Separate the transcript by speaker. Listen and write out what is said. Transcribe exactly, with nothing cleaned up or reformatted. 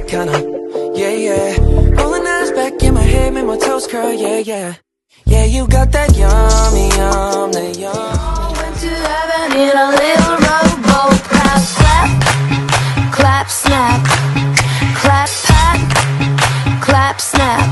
Speaker 1: kinda, yeah, yeah. Rolling eyes back in my head, make my toes curl, yeah, yeah. Yeah, you got that yummy, yum, that yum.
Speaker 2: Went to heaven in a little rowboat. Clap, clap, clap, snap. Clap, pat, clap, snap.